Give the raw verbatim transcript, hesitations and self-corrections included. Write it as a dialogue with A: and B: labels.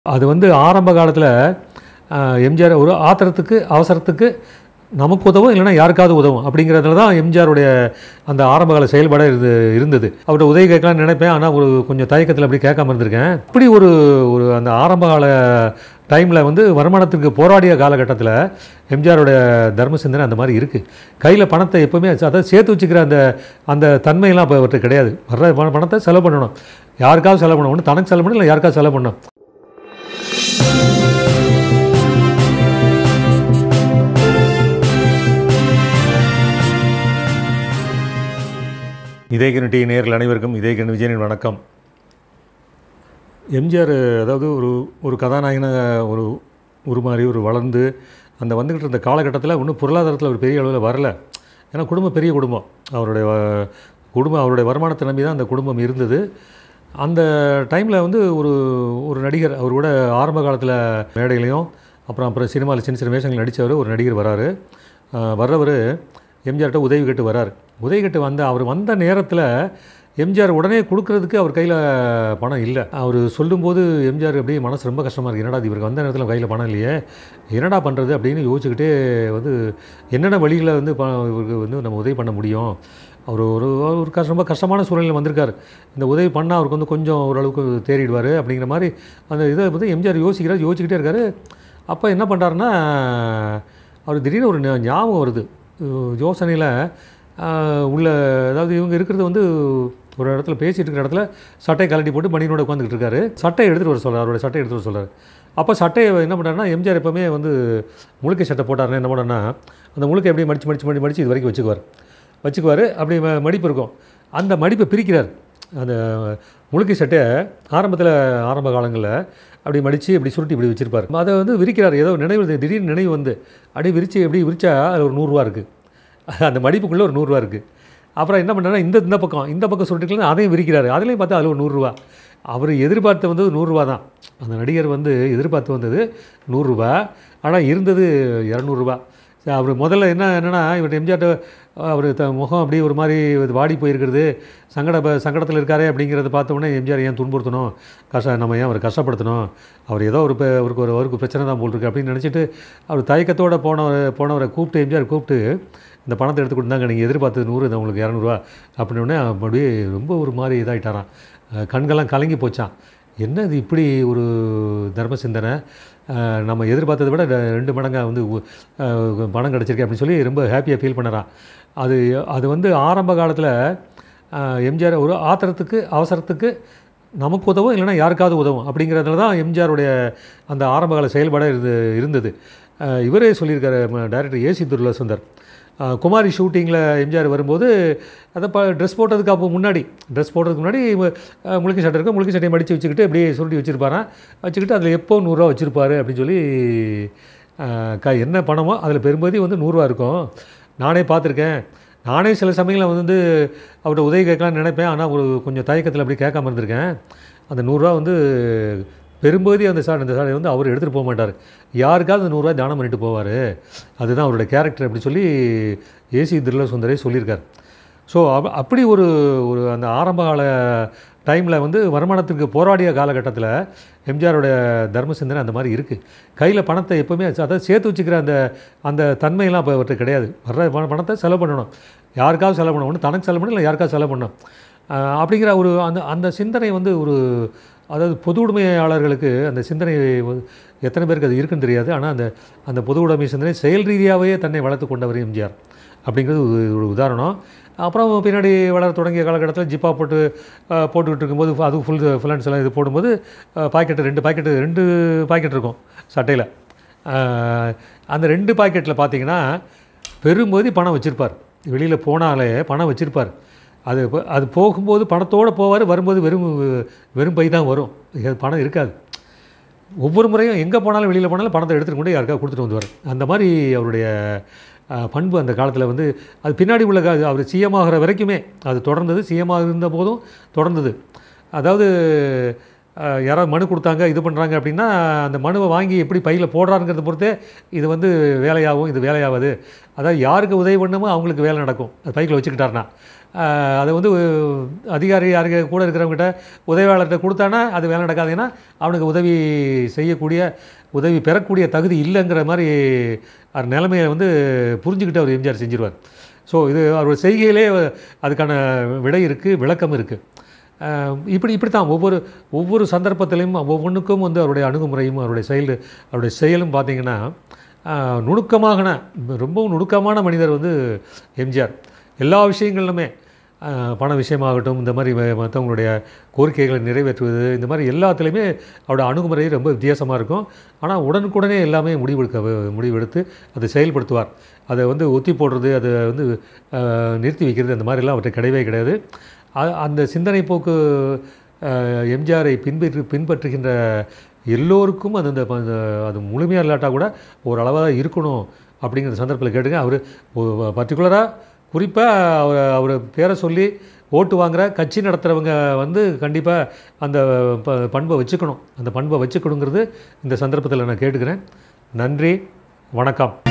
A: அது வந்து ஆரம்ப காலத்துல எம்ஜிஆர் ஒரு ஆத்திரத்துக்கு அவசரத்துக்கு நமக்கு உதவும் இல்லைன்னா யாருக்காவது உதவும் அப்படிங்கிறதுல தான் எம்ஜிஆருடைய அந்த ஆரம்பகால செயல்பாடு இது இருந்தது. அவர்கிட்ட உதவி கேட்கலாம்னு நினைப்பேன், ஆனால் ஒரு கொஞ்சம் தயக்கத்தில் அப்படி கேட்காம இருந்திருக்கேன். இப்படி ஒரு ஒரு அந்த ஆரம்பகால டைமில் வந்து வருமானத்துக்கு போராடிய காலகட்டத்தில் எம்ஜிஆருடைய தர்ம சிந்தனை அந்த மாதிரி இருக்குது. கையில் பணத்தை எப்போவுமே அதாவது சேர்த்து வச்சுக்கிற அந்த அந்த தன்மையெல்லாம் இப்போ அவர்கிட்ட கிடையாது. வர்ற பணத்தை செலவு பண்ணணும், யாருக்காவது செலவு பண்ணணும், ஒன்று தனக்கு செலவு பண்ணணும் இல்லை யாருக்காவது செலவு பண்ணணும். இதயகிரணி டி நேயர்கள் அனைவருக்கும் இதயகிரணி விஜயனின் வணக்கம். எம்ஜிஆர் அதாவது ஒரு ஒரு கதாநாயகனாக ஒரு உருமாறி ஒரு வளர்ந்து அந்த வந்துக்கிட்டு இருந்த காலகட்டத்தில் இன்னும் பொருளாதாரத்தில் ஒரு பெரிய அளவில் வரல. ஏன்னா குடும்பம் பெரிய குடும்பம், அவருடைய குடும்பம் அவருடைய வருமானத்தை நம்பி தான் அந்த குடும்பம் இருந்தது. அந்த டைமில் வந்து ஒரு ஒரு நடிகர் அவர் கூட ஆரம்ப காலத்தில் மேடைகளையும் அப்புறம் அப்புறம் சினிமாவில் சின்ன சின்ன வேஷங்கள் நடித்தவர் ஒரு நடிகர் வராரு. வர்றவர் எம்ஜிஆர்கிட்ட உதவி கேட்டு வரார். உதவி கேட்டு வந்த அவர் வந்த நேரத்தில் எம்ஜிஆர் உடனே கொடுக்கறதுக்கு அவர் கையில் பணம் இல்லை. அவர் சொல்லும்போது எம்ஜிஆர் அப்படியே மனசு ரொம்ப கஷ்டமாக இருக்குது. என்னடா இவருக்கு வந்த நேரத்தில் கையில் பணம் இல்லையே, என்னடா பண்ணுறது அப்படின்னு யோசிச்சுக்கிட்டே வந்து என்னென்ன வழிகளை வந்து இவருக்கு வந்து நம்ம உதவி பண்ண முடியும். அவர் ஒரு ஒரு கஷ்ட ரொம்ப கஷ்டமான சூழ்நிலையில் வந்திருக்கார். இந்த உதவி பண்ணால் அவருக்கு வந்து கொஞ்சம் ஓரளவுக்கு தேறிடுவார் அப்படிங்கிற மாதிரி அந்த இதை வந்து எம்ஜிஆர் யோசிக்கிறார், யோசிச்சுக்கிட்டே இருக்கார். அப்போ என்ன பண்ணுறாருன்னா அவர் திடீர்னு ஒரு ஞாபகம் வருது. யோசனையில் உள்ள அதாவது இவங்க இருக்கிறது வந்து ஒரு இடத்துல பேசிகிட்டு இருக்கிற இடத்துல சட்டையை கலட்டி போட்டு மணியனோட உட்காந்துக்கிட்டு இருக்காரு. சட்டையை எடுத்துகிட்டு வர சொல்கிறார், அவரோட சட்டையை எடுத்துகிட்டு வர சொல்கிறார். அப்போ சட்டையை என்ன பண்ணுறாருன்னா எம்ஜிஆர் எப்போவுமே வந்து முழுக்கை சட்டை போட்டாருன்னா என்ன பண்ணார்னா அந்த முழுக்கை எப்படியே மடித்து மடித்து மடி மடித்து இது வரைக்கும் வச்சுக்குவார் வச்சுக்குவார் அப்படி மடிப்பு இருக்கும். அந்த மடிப்பை பிரிக்கிறார். அந்த முழுக்கை சட்டையை ஆரம்பத்தில் ஆரம்ப காலங்களில் அப்படி மடித்து இப்படி சுருட்டி இப்படி வச்சுருப்பார். அதை வந்து விரிக்கிறார். ஏதோ நினைவு திடீர்னு நினைவு வந்து அப்படியே விரித்து எப்படி விரிச்சா அதில் ஒரு நூறுரூவா இருக்குது, அந்த மடிப்புக்குள்ளே ஒரு நூறுரூவா இருக்குது. அப்புறம் என்ன பண்ணுறாருன்னா இந்த இந்த பக்கம் இந்த பக்கம் சுருட்டிக்கலாம் அதையும் விரிக்கிறாரு. அதுலேயும் பார்த்தா அதில் ஒரு நூறுரூவா. அவர் எதிர்பார்த்து வந்தது நூறுரூவா தான். அந்த நடிகர் வந்து எதிர்பார்த்து வந்தது நூறுரூவா, ஆனால் இருந்தது இரநூறுவா. அவர் முதல்ல என்ன என்னென்னா இவர் எம்ஜிஆர் அவர் த முகம் அப்படியே ஒரு மாதிரி வாடி போயிருக்கிறது, சங்கட சங்கடத்தில் இருக்காரே அப்படிங்கிறத பார்த்தோன்னே எம்ஜிஆர் ஏன் துன்புறுத்தணும், கஷ்ட நம்ம ஏன் அவர் கஷ்டப்படுத்தணும், அவர் ஏதோ ஒரு அவருக்கு ஒரு அவருக்கு பிரச்சனை தான் போல் இருக்குது அப்படின்னு நினச்சிட்டு அவர் தயக்கத்தோடு போனவர் போனவரை கூப்பிட்டு எம்ஜிஆர் கூப்பிட்டு இந்த பணத்தை எடுத்து கொடுத்தாங்க, நீங்கள் எதிர்பார்த்தது நூறு, இது உங்களுக்கு இரநூறுவா அப்படின்னே அப்படியே ரொம்ப ஒரு மாதிரி இதாகிட்டாரான். கண்கள்லாம் கலங்கி போச்சான். என்ன இது இப்படி ஒரு தர்ம சிந்தனை, நம்ம எதிர்பார்த்ததை விட ரெண்டு மடங்காக வந்து பணம் கிடச்சிருக்கு அப்படின்னு சொல்லி ரொம்ப ஹாப்பியாக ஃபீல் பண்ணுறான். அது அது வந்து ஆரம்ப காலத்தில் எம்ஜிஆர் ஒரு ஆத்திரத்துக்கு அவசரத்துக்கு நமக்கு உதவும் இல்லைன்னா யாருக்காவது உதவும் அப்படிங்கிறதுல தான் எம்ஜிஆருடைய அந்த ஆரம்பகால செயல்பாடு இது இருந்தது. இவரே சொல்லியிருக்காரு டைரக்டர் ஏசி துர்லசுந்தர். குமாரி ஷூட்டிங்கில் எம்ஜிஆர் வரும்போது அதை ப ட்ரெஸ் போட்டதுக்கு அப்போ முன்னாடி ட்ரெஸ் போடுறதுக்கு முன்னாடி முழுக்கை சட்டை இருக்கும், முழுக்கை சட்டையை மடித்து வச்சுக்கிட்டு அப்படியே சுருட்டி வச்சுருப்பாரான். வச்சுக்கிட்டு அதில் எப்போ நூறுரூவா வச்சுருப்பார் அப்படின்னு சொல்லி க என்ன பணமோ அதில் பெரும்பகுதி வந்து நூறுரூவா இருக்கும். நானே பார்த்துருக்கேன். நானே சில சமயங்களில் வந்து அவர்கிட்ட உதவி கேட்கலாம்னு நினைப்பேன், ஆனால் ஒரு கொஞ்சம் தயக்கத்தில் அப்படி கேட்காம இருந்திருக்கேன். அந்த நூறுரூவா வந்து பெரும்பகுதி அந்த சா அந்த சாலையை வந்து அவர் எடுத்துகிட்டு போக மாட்டார், யாருக்காவது அந்த நூறுரூவா தானம் பண்ணிட்டு போவார். அதுதான் அவருடைய கேரக்டர் அப்படி சொல்லி ஏசி துர்லசுந்தரே சொல்லியிருக்கார். ஸோ அப் அப்படி ஒரு ஒரு அந்த ஆரம்பகால டைமில் வந்து வருமானத்துக்கு போராடிய காலகட்டத்தில் எம்ஜிஆருடைய தர்ம சிந்தனை அந்த மாதிரி இருக்குது. கையில் பணத்தை எப்போவுமே அதாவது சேர்த்து வச்சுக்கிற அந்த அந்த தன்மையெல்லாம் இப்போ அவர்கிட்ட கிடையாது. வர்ற பணத்தை செலவு பண்ணணும், யாருக்காவது செலவு பண்ணணும், ஒன்று தனக்கு செலவு பண்ணணும் இல்லை யாருக்காவது செலவு பண்ணணும் அப்படிங்கிற ஒரு அந்த அந்த சிந்தனை வந்து ஒரு அதாவது பொது உடைமையாளர்களுக்கு அந்த சிந்தனை எத்தனை பேருக்கு அது இருக்குன்னு தெரியாது. ஆனால் அந்த அந்த பொது உடைமை சிந்தனை செயல் ரீதியாகவே தன்னை வளர்த்து கொண்டவர் எம்ஜிஆர் அப்படிங்கிறது ஒரு உதாரணம். அப்புறம் பின்னாடி வளர தொடங்கிய காலகட்டத்தில் ஜிப்பா போட்டு போட்டுக்கிட்டு இருக்கும்போது அது ஃபுல் ஃபுல் அண்ட் எல்லாம் இது போடும்போது பாக்கெட்டு ரெண்டு பாக்கெட்டு ரெண்டு பாக்கெட் இருக்கும் சட்டையில். அந்த ரெண்டு பாக்கெட்டில் பார்த்தீங்கன்னா பெரும்பகுதி பணம் வச்சுருப்பார். வெளியில் போனாலே பணம் வச்சுருப்பார். அது அது போகும்போது பணத்தோடு போவார், வரும்போது வெறும் வெறும் பை தான் வரும், பணம் இருக்காது. ஒவ்வொரு முறையும் எங்கே போனாலும் வெளியில் போனாலும் பணத்தை எடுத்துகிட்டு கொண்டு யாருக்காவது கொடுத்துட்டு வந்துவார். அந்த மாதிரி அவருடைய பண்பு அந்த காலத்தில் வந்து அது பின்னாடி உள்ள அவர் சிஎம் ஆகிற வரைக்குமே அது தொடர்ந்தது. சிஎம் இருந்த போதும் தொடர்ந்தது. அதாவது யாராவது மனு கொடுத்தாங்க இது பண்ணுறாங்க அப்படின்னா அந்த மனுவை வாங்கி எப்படி பையில் போடுறாங்கிறத பொறுத்தே இது வந்து வேலையாகும் இது வேலையாகாது. அதாவது யாருக்கு உதவி பண்ணமோ அவங்களுக்கு வேலை நடக்கும். அது பைக்கில் வச்சுக்கிட்டாருன்னா அதை வந்து அதிகாரி யாருக்கு கூட இருக்கிறவங்ககிட்ட உதவியாளர்கிட்ட கொடுத்தானா அது வேலை நடக்காதுன்னா அவனுக்கு உதவி செய்யக்கூடிய உதவி பெறக்கூடிய தகுதி இல்லைங்கிற மாதிரி நிலைமையை வந்து புரிஞ்சுக்கிட்டு அவர் எம்ஜிஆர் செஞ்சிருவார். ஸோ இது அவரோட செய்கையிலே அதுக்கான விடை இருக்குது, விளக்கம் இருக்குது. இப்படி இப்படி தான் ஒவ்வொரு ஒவ்வொரு சந்தர்ப்பத்திலையும் ஒவ்வொன்றுக்கும் வந்து அவருடைய அணுகுமுறையும் அவருடைய செயல் அவருடைய செயலும் பார்த்திங்கன்னா நுணுக்கமான ரொம்பவும் நுணுக்கமான மனிதர் வந்து எம்ஜிஆர். எல்லா விஷயங்களிலுமே பண விஷயமாகட்டும், இந்த மாதிரி மற்றவங்களுடைய கோரிக்கைகளை நிறைவேற்றுவது, இந்த மாதிரி எல்லாத்துலேயுமே அவரோட அணுகுமுறை ரொம்ப வித்தியாசமாக இருக்கும். ஆனால் உடனுக்குடனே எல்லாமே முடிவெடுக்க முடிவெடுத்து அதை செயல்படுத்துவார். அதை வந்து ஒத்தி போடுறது, அதை வந்து நிறுத்தி வைக்கிறது, அந்த மாதிரிலாம் அவர்கிட்ட கிடையவே கிடையாது. அந்த சிந்தனை போக்கு எம்ஜிஆரை பின்பற்றி பின்பற்றுகின்ற எல்லோருக்கும் அது அந்த அது முழுமையாக இல்லாட்டால் கூட ஓரளவாக தான் இருக்கணும் அப்படிங்கிற சந்தர்ப்பத்தில் கேட்டுங்க. அவர் பர்டிகுலராக குறிப்பாக அவர் அவர் பேரை சொல்லி ஓட்டு வாங்குகிற கட்சி நடத்துகிறவங்க வந்து கண்டிப்பாக அந்த ப பண்பை வச்சுக்கணும் அந்த பண்பை வச்சுக்கணுங்கிறது இந்த சந்தர்ப்பத்தில் நான் கேட்டுக்கிறேன். நன்றி, வணக்கம்.